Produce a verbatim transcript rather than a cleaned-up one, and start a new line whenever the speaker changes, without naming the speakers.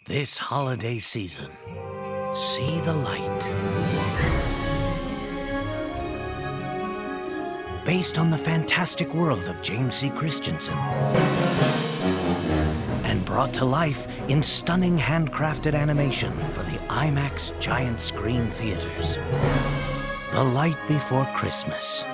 This holiday season, see the light. Based on the fantastic world of James C. Christensen. And brought to life in stunning handcrafted animation for the IMAX giant screen theaters. The Light Before Christmas.